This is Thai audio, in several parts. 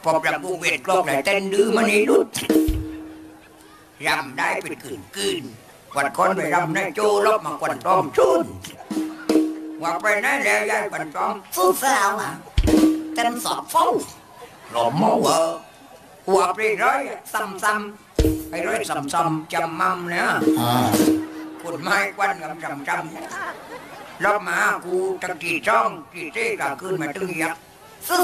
พบรำวงเวทกลอกไหนเต้นดื้อมันนี่ดุดรำได้เป็นคืนกวนคนไปรำในโจลบมากวนตอมชุนว่าไปไหนแล้วยายกวนตอมสู้สาวอ่ะเต้นสอบฟ้องหล่อโม่หัวปรีร้อยซ้ำๆไอ้ร้อยซ้ำๆจำมั่มเนี่ยคุณไม้กวนกับจำรอบมากูตั้งกี่ช่องกี่เจ๊ก็ขึ้นมาตึงยักซื้อ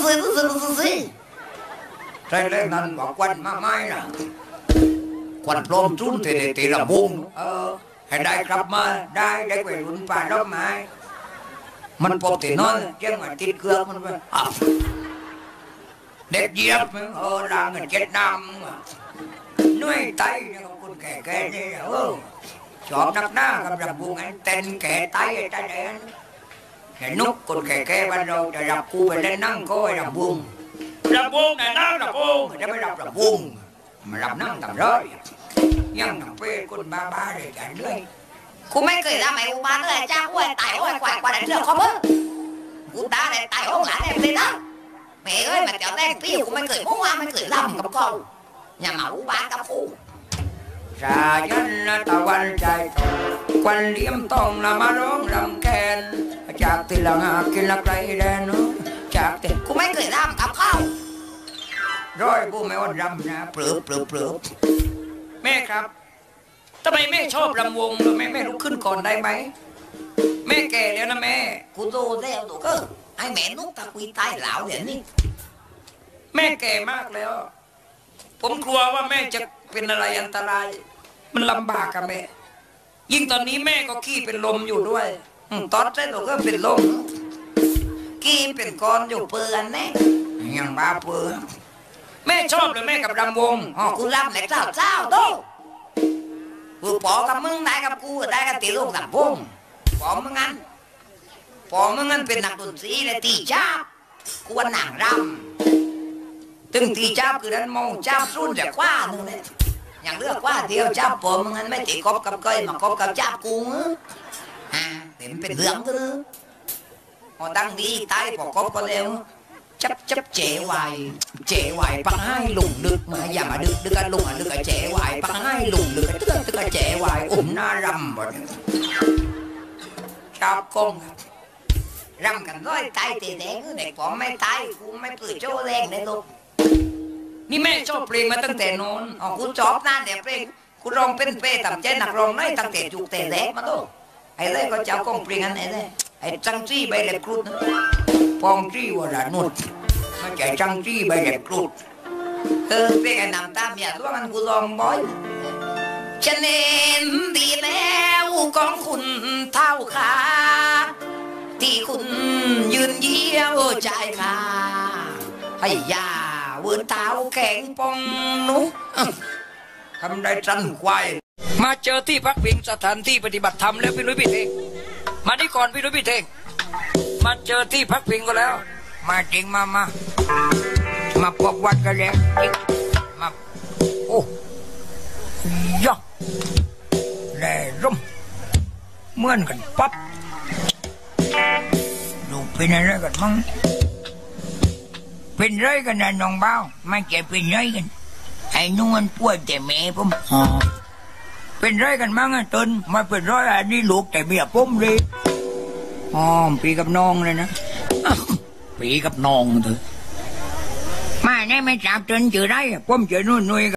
ใช่เลยนั่นบอกควันมาไม่นะควันพร้อมจุ้นตีระบุงให้ได้กลับมาได้ไปรุ่นป่ารอบไม้มันปกติน้อยเจ้ามันติดเครื่องมันไปเด็กเยียบด่างเงินเจ็ดน้ำนุ่ยไตคนแก่นี่ชอบนักหน้ากับระบุงเต้นแก่ไตใจแดงเห็นนุกคนแก่บ้านเราจะรับกูไปเล่นนั่งก็ไอ้ระบุงไหนนั่งระบุงจะไม่รับระบุงมารับนั่งต่ำร้อยยังทำเป็นคนบ้าเลยใจด้วยกูไม่เคยทำไอ้อุบาเลยจ้ากูไอ้ตายโอ้ยกว่าเรื่องเขาเพิ่งกูตาเลยตายโอ้หลานเลยนะแม่เอ้ยมาเจ้าแดงพี่กูไม่เคยมั่วไม่เคยทำกับเขาอย่ามาอุบากับกูชายันตะวันใจควันเลี้ยมต้องมาร้องรำแคนจากที่หลังหากินละไกลแดนจากที่กูไม่เคยทำกับเขาร้อยกูไม่ว่ารำนะเปลือบแม่ครับทำไมแม่ชอบรำวงหรือแม่ลุกขึ้นก่อนได้ไหมแม่แก่แล้วนะแม่กูโตแล้วตัวก็ไอ้แม่นุ๊กตะกุยตายเหลาเดี๋ยวนี้แม่แก่มากแล้วผมกลัวว่าแม่จะเป็นอะไรอันตรายมันลำบากกับแม่ยิ่งตอนนี้แม่ก็ขี้เป็นลมอยู่ด้วยตอนเช้าก็เป็นลมขี้เป็นก้อนอยู่เปื่อนแน่ยังบ้าเปื่อนแม่ชอบเลยแม่กับรำวงกูรำไหนเจ้าโตกูปอกับมึงได้กับกูได้กับตีลูกกับพุ่งปอมึงงั้นเป็นนักดนตรีเลยตีจ้ากูว่าหนังรำตึงตีจ้าคือนั้นมองจ้ารุ่นจากกว่านึงเลยอย่างเลือกว่าเดียวจ้าปอมึงงั้นไม่ตีกบกับก้อยมากบกับจ้ากูเห็นเป็นเรื่องก็เลยตั้งดีตายปอกบก็เร็วchấp trẻ hoài bằng hai lùng được mà giờ mà được cái lùng được cái trẻ hoài bằng hai lùng được cái tức là trẻ hoài na rầm rồi sao con rầm cảnh nói tay thì đen để có mấy tay cũng mấy cười cho đen đấy luônนี่แม่ชอบเพลงมาตั้งแต่นอนกูชอบนั่นแต่เพลงกูร้องเป็นเป้ต่ำใจหนักร้องน้อยตั้งแต่จุกแต่แรกมาตัวไอ้เลยก็เจ้ากองเพลงอันไหนเลยไอ้จังจี้ใบเล็บครุฑปองจี้ว่าละนุ่นมาใจจังจี้ใบเล็บครุฑเป็นไอ้นำตามอย่าตัวมันกูลองบ่อยฉันเห็นดีแล้วของคุณเท่าขาที่คุณยืนเยี่ยวใจขาให้ยาเวิร์นเท้าแข็งปองนุ๊กทำได้จันควายมาเจอที่พักพิงสถานที่ปฏิบัติธรรมแล้วพี่นุ้ยพี่เทงมาที่ก่อนพี่นุ้ยพี่เทงมาเจอที่พักพิงก็แล้วมาจริงมาพบวัดกันแล้วมาโอ้ยะแร่ร่มเหมือนกันปั๊บดูเป็นอะไรกันมั้งเป็นไรกันนะน้องเบ้าไม่ใช่เป็นไรกันไอ้นุ่งมันป่วยแต่แม่ผมเป็นไรกันมั้งตนมาเป็นไรอันนี้ลูกแต่เมียผมเลยปีกับน้องเลยนะปีกับน้องเถอะมาเนี่ยไม่จับจนเจอได้ผมเจอนุ่น